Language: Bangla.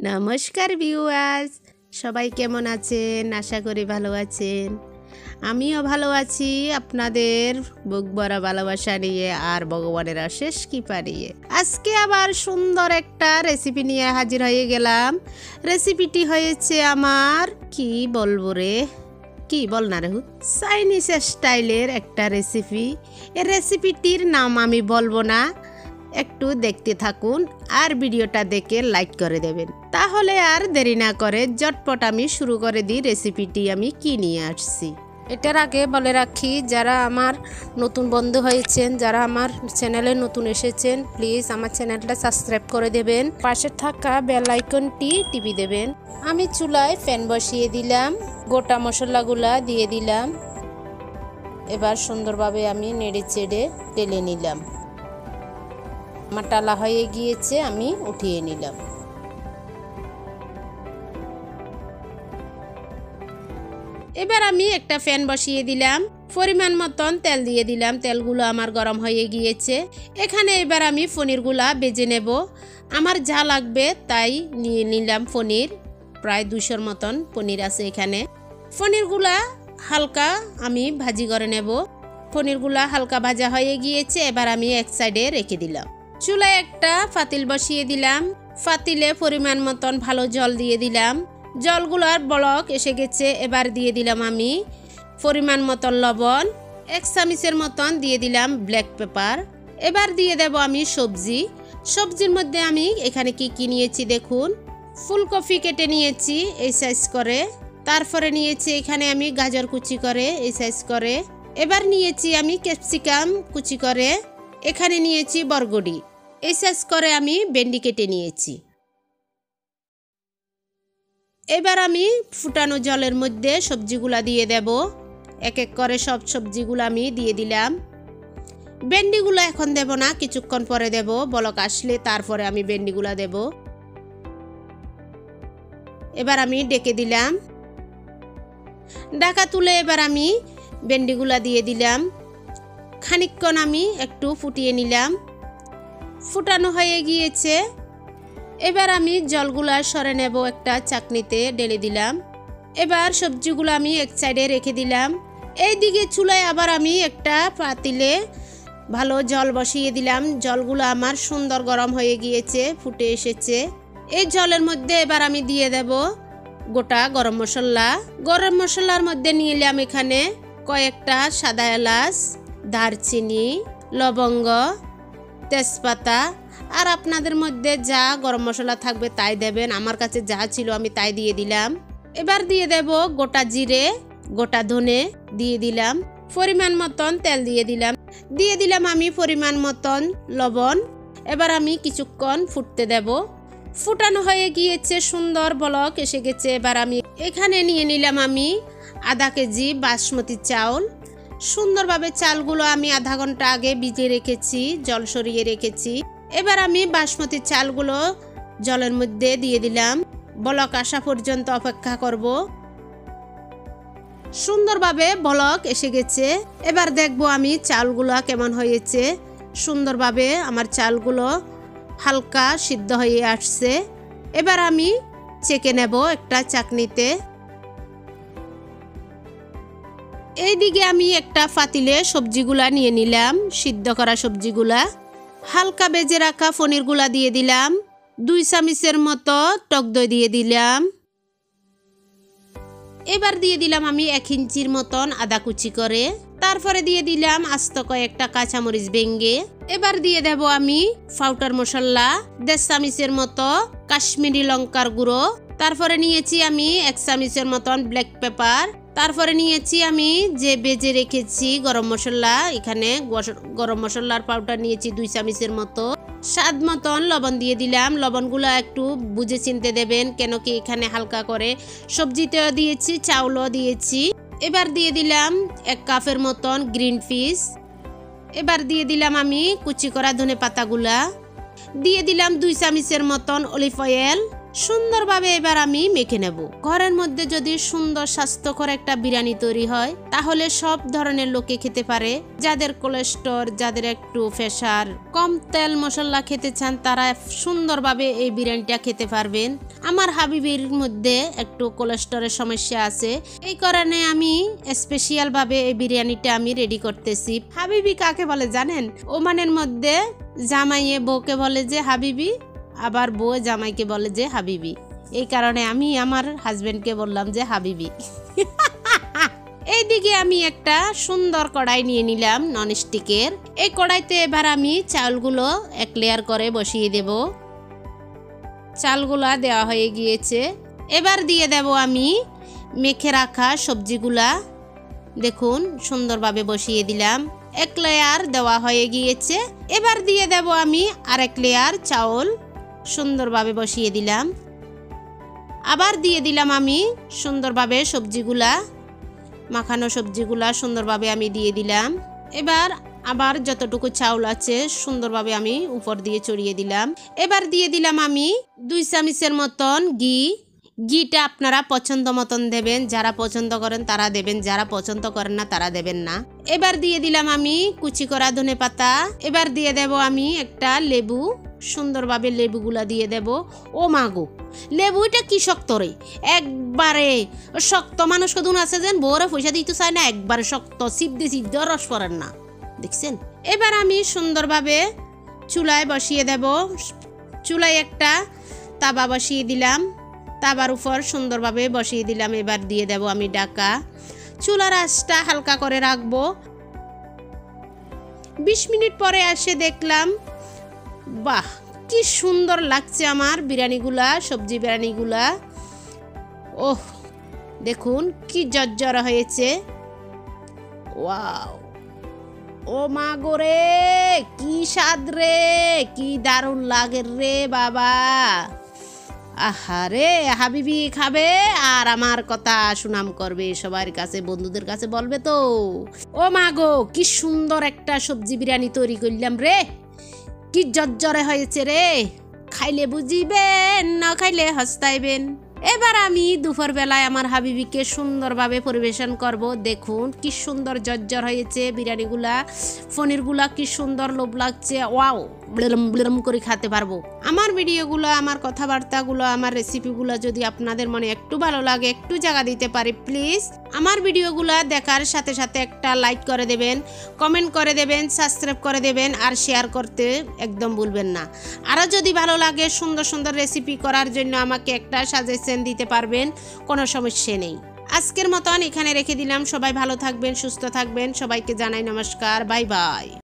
নমস্কার ভিউয়ার্স, সবাই কেমন আছেন? আশা করি ভালো আছেন। আমিও ভালো আছি, আপনাদের বুক ভরা ভালোবাসা নিয়ে আর ভগবানের অশেষ কৃপা নিয়ে। আজকে আবার সুন্দর একটা রেসিপি নিয়ে হাজির হয়ে গেলাম। রেসিপিটি হয়েছে আমার কি বলবো রে, কি বল না রেহু, চাইনিজ স্টাইলের একটা রেসিপি। এই রেসিপিটির নাম আমি বলবো না, একটু দেখতে থাকুন আর ভিডিওটা দেখে লাইক করে দেবেন। তাহলে আর দেরি না করে ঝটপট আমি শুরু করে দিই রেসিপিটি আমি কি নিয়ে আসছি। এটার আগে বলে রাখি, যারা আমার নতুন বন্ধু হয়েছেন, যারা আমার চ্যানেলে নতুন এসেছেন, প্লিজ আমার চ্যানেলটা সাবস্ক্রাইব করে দেবেন, পাশে থাকা বেল আইকনটি টিপে দেবেন। আমি চুলায় প্যান বসিয়ে দিলাম, গোটা মশলাগুলা দিয়ে দিলাম। এবার সুন্দরভাবে আমি নেড়ে চেড়ে ঢেলে নিলাম। আমার টালা হয়ে গিয়েছে, আমি উঠিয়ে নিলাম। এবার আমি একটা প্যান বসিয়ে দিলাম, পরিমাণ মতন তেল দিয়ে দিলাম। তেলগুলো আমার গরম হয়ে গিয়েছে। এখানে এবার আমি পনিরগুলা ভেজে নেব। আমার যা লাগবে তাই নিয়ে নিলাম। পনির প্রায় 200 মতন পনির আছে এখানে। পনিরগুলা হালকা আমি ভাজি করে নেব। পনিরগুলা হালকা ভাজা হয়ে গিয়েছে, এবার আমি এক সাইডে রেখে দিলাম। চুলায় একটা পাতিল বসিয়ে দিলাম। পাতিলে পরিমাণ মতন ভালো জল দিয়ে দিলাম। জলগুলোর বলক এসে গেছে, এবার দিয়ে দিলাম আমি পরিমাণ মতন লবণ, 1 চামচের মতন দিয়ে দিলাম ব্ল্যাক পেপার। এবার দিয়ে দেব আমি সবজির মধ্যে আমি এখানে কি নিয়েছি দেখুন। ফুলকপি কেটে নিয়েছি এই সাইজ করে, তারপরে নিয়েছি এখানে আমি গাজর কুচি করে এই সাইজ করে। এবার নিয়েছি আমি ক্যাপসিকাম কুচি করে, এখানে নিয়েছি বরবটি এই সাইজ করে, আমি ভেন্ডি কেটে নিয়েছি। এবার আমি ফুটানো জলের মধ্যে সবজিগুলা দিয়ে দেব। এক এক করে সব সবজিগুলো আমি দিয়ে দিলাম। ভেন্ডিগুলো এখন দেব না, কিছুক্ষণ পরে দেব। বলক আসলে তারপরে আমি ভেন্ডিগুলা দেব। এবার আমি ডেকে দিলাম। ঢাকা তুলে এবার আমি ভেন্ডিগুলা দিয়ে দিলাম। খানিকক্ষণ আমি একটু ফুটিয়ে নিলাম। ফুটানো হয়ে গিয়েছে, এবার আমি জলগুলা সরে নেব, একটা চাকনিতে ঢেলে দিলাম। এবার সবজিগুলো আমি এক সাইডে রেখে দিলাম। এইদিকে চুলায় আবার আমি একটা পাতিলে ভালো জল বসিয়ে দিলাম। জলগুলো আমার সুন্দর গরম হয়ে গিয়েছে, ফুটে এসেছে। এই জলের মধ্যে এবার আমি দিয়ে দেব গোটা গরম মশলা। গরম মশলার মধ্যে নিলাম এখানে কয়েকটা সাদা এলাচ, দারচিনি, লবঙ্গ, তেজপাতা, আর আপনাদের মধ্যে যা গরম মশলা থাকবে তাই দেবেন। আমার কাছে যা ছিল আমি তাই দিয়ে দিলাম। এবার দিয়ে দেব গোটা জিরে, গোটা ধনে দিয়ে দিলাম। পরিমাণ মতন তেল দিয়ে দিলাম আমি পরিমাণ মতন লবণ। এবার আমি কিছুক্ষণ ফুটতে দেব। ফুটানো হয়ে গিয়েছে, সুন্দর বলক এসে গেছে। এবার আমি এখানে নিয়ে নিলাম আমি আধা কেজি বাসমতি চাউল। সুন্দরভাবে চালগুলো আমি আধা ঘন্টা আগে ভিজিয়ে রেখেছি, জল সরিয়ে রেখেছি। এবার আমি বাসমতি চালগুলো জলের মধ্যে দিয়ে দিলাম। বলক আসা পর্যন্ত অপেক্ষা করব। সুন্দরভাবে বলক এসে গেছে। এবার দেখব আমি চালগুলো কেমন হয়েছে। সুন্দরভাবে আমার চালগুলো হালকা সিদ্ধ হয়ে আসছে। এবার আমি চেকে নেব একটা চাকনিতে। এইদিকে আমি একটা পাতিলে সবজিগুলা নিয়ে নিলাম, সিদ্ধ করা সবজিগুলা। হালকা ভেজে রাখা পনিরগুলা দিয়ে দিলাম। 2 চামচের মতো টক দই দিয়ে দিলাম। এবার দিয়ে দিলাম আমি 1 ইঞ্চির মতন আদা কুচি করে। তারপরে দিয়ে দিলাম আস্ত কয়েকটা কাঁচামরিচ ভেঙে। এবার দিয়ে দেব আমি পাউডার মশলা 1.5 চামচের মতো কাশ্মীরি লঙ্কার গুঁড়ো। তারপরে নিয়েছি আমি 1 চামচের মতন ব্ল্যাক পেপার। তারপরে নিয়েছি আমি যে ভেজে রেখেছি গরম মশলা, এখানে গরম মশলার পাউডার নিয়েছি 2 চামচের মতো। স্বাদ মতন লবণ দিয়ে দিলাম। লবণগুলো একটু বুঝে চিনতে দেবেন, কেন কি এখানে হালকা করে সবজিতেও দিয়েছি, চাউলও দিয়েছি। এবার দিয়ে দিলাম 1 কাপের মতন গ্রিন পিস। এবার দিয়ে দিলাম আমি কুচি করা ধনে পাতাগুলা। দিয়ে দিলাম 2 চামচের মতন অলিভ অয়েল। সুন্দরভাবে এবার আমি মেখে নেব। ঘরের মধ্যে যদি সুন্দর স্বাস্থ্যকর একটা বিরিয়ানি তৈরি হয় তাহলে সব ধরনের লোকে খেতে পারে। যাদের কোলেস্ট্রল, যাদের একটু প্রেসার, কম তেল মশলা খেতে চান তারা সুন্দরভাবে এই বিরিয়ানিটা খেতে পারবেন। আমার হাবিবির মধ্যে একটু কোলেস্ট্রলের সমস্যা আছে, এই কারণে আমি স্পেশাল ভাবে এই বিরিয়ানিটা আমি রেডি করতেছি। হাবিবি কাকে বলে জানেন? ওমানের মধ্যে জামাইয়ে বউকে বলে যে হাবিবি, আবার বউ জামাইকে বলে যে হাবিবি। এই কারণে আমি আমার হাজবেন্ডকে বললাম যে হাবিবি। এইদিকে আমি একটা সুন্দর কড়াই নিয়ে নিলাম ননস্টিকের। এই কড়াইতে এবার আমি চালগুলো এক লেয়ার করে বসিয়ে দেব। চালগুলা দেওয়া হয়ে গিয়েছে, এবার দিয়ে দেব আমি মেখে রাখা সবজিগুলা। দেখুন সুন্দরভাবে বসিয়ে দিলাম। এক লেয়ার দেওয়া হয়ে গিয়েছে, এবার দিয়ে দেব আমি আরেক লেয়ার চাউল। সুন্দরভাবে বসিয়ে দিলাম, আবার দিয়ে দিলাম আমি সুন্দরভাবে সবজিগুলা, মাখানো সবজিগুলা সুন্দরভাবে আমি দিয়ে দিলাম। এবার আবার যতটুকু চাউল আছে সুন্দরভাবে আমি উপর দিয়ে ছড়িয়ে দিলাম। এবার দিয়ে দিলাম আমি 2 চামচের মতন ঘি। ঘিটা আপনারা পছন্দ মতন দেবেন, যারা পছন্দ করেন তারা দেবেন, যারা পছন্দ করেন না তারা দেবেন না। এবার দিয়ে দিলাম আমি কুচি করা ধনেপাতা। এবার দিয়ে দেব আমি একটা লেবু, সুন্দরভাবে লেবুগুলা দিয়ে দেব। ও মাগো, লেবুটা কি শক্ত রে, একবারে শক্ত। মানুষ কদুন আছে যেন বউরে পয়সা দিতে চায় না, একবারে শক্ত, সিদ্ধে সিদ্ধ রস পড়েন না, দেখছেন। এবার আমি সুন্দরভাবে চুলায় বসিয়ে দেব। চুলায় একটা তাওয়া বসিয়ে দিলাম, তাওয়ার উপর সুন্দরভাবে বসিয়ে দিলাম। এবার দিয়ে দেব আমি ঢাকা। চুলার আঁচটা হালকা করে রাখবো। 20 মিনিট পরে এসে দেখলাম, বাহ কি সুন্দর লাগছে আমার বিরিয়ানিগুলা, সবজি বিরিয়ানিগুলা। ওহ দেখুন কি জর্জরা হয়েছে, ওয়াও। ও মা গো রে, কি স্বাদ রে, কি দারুণ লাগে রে বাবা। আহারে, হাবিবি খাবে আর আমার কথা সুনাম করবে, সবার কাছে বন্ধুদের কাছে বলবে তো। ও মা গো, কি সুন্দর একটা সবজি বিরিয়ানি তৈরি করলাম রে, কি জর্জরে হয়েছে রে। খাইলে বুঝিবেন, না খাইলে হস্তাইবেন। এবার আমি দুপুর বেলায় আমার হাবিবিকে সুন্দরভাবে পরিবেশন করব। দেখুন কি সুন্দর জর্জর হয়েছে বিরিয়ানিগুলা, পনিরগুলা কি সুন্দর লোভ লাগছে। ওয়াও, ব্লেরম ব্লেরম করে খেতে পারবো। আমার ভিডিওগুলো, আমার কথাবার্তাগুলো, আমার রেসিপিগুলো যদি আপনাদের মনে একটু ভালো লাগে, একটু জায়গা দিতে পারি, প্লিজ আমার ভিডিওগুলো দেখার সাথে সাথে একটা লাইক করে দেবেন, কমেন্ট করে দেবেন, সাবস্ক্রাইব করে দেবেন, আর শেয়ার করতে একদম ভুলবেন না। আরও যদি ভালো লাগে সুন্দর সুন্দর রেসিপি করার জন্য আমাকে একটা সাজেশন দিতে পারবেন, কোনো সমস্যা নেই। আজকের মতন এখানে রেখে দিলাম। সবাই ভালো থাকবেন, সুস্থ থাকবেন। সবাইকে জানাই নমস্কার, বাই বাই।